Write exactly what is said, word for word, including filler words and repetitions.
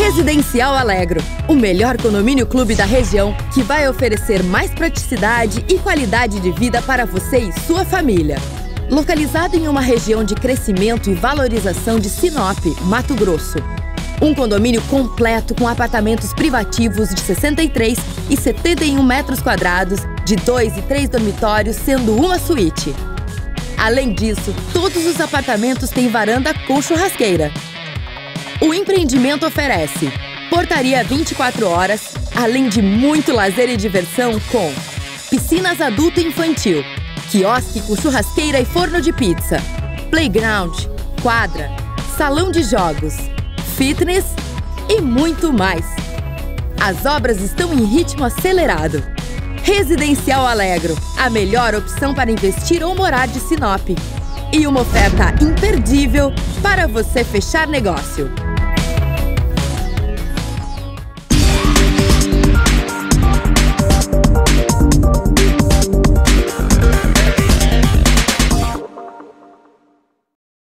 Residencial Alegro, o melhor condomínio clube da região que vai oferecer mais praticidade e qualidade de vida para você e sua família. Localizado em uma região de crescimento e valorização de Sinop, Mato Grosso. Um condomínio completo com apartamentos privativos de sessenta e três e setenta e um metros quadrados, de dois e três dormitórios, sendo uma suíte. Além disso, todos os apartamentos têm varanda com churrasqueira. O empreendimento oferece portaria vinte e quatro horas, além de muito lazer e diversão com piscinas adulto e infantil, quiosque com churrasqueira e forno de pizza, playground, quadra, salão de jogos, fitness e muito mais. As obras estão em ritmo acelerado. Residencial Alegro, a melhor opção para investir ou morar de Sinop. E uma oferta imperdível para você fechar negócio.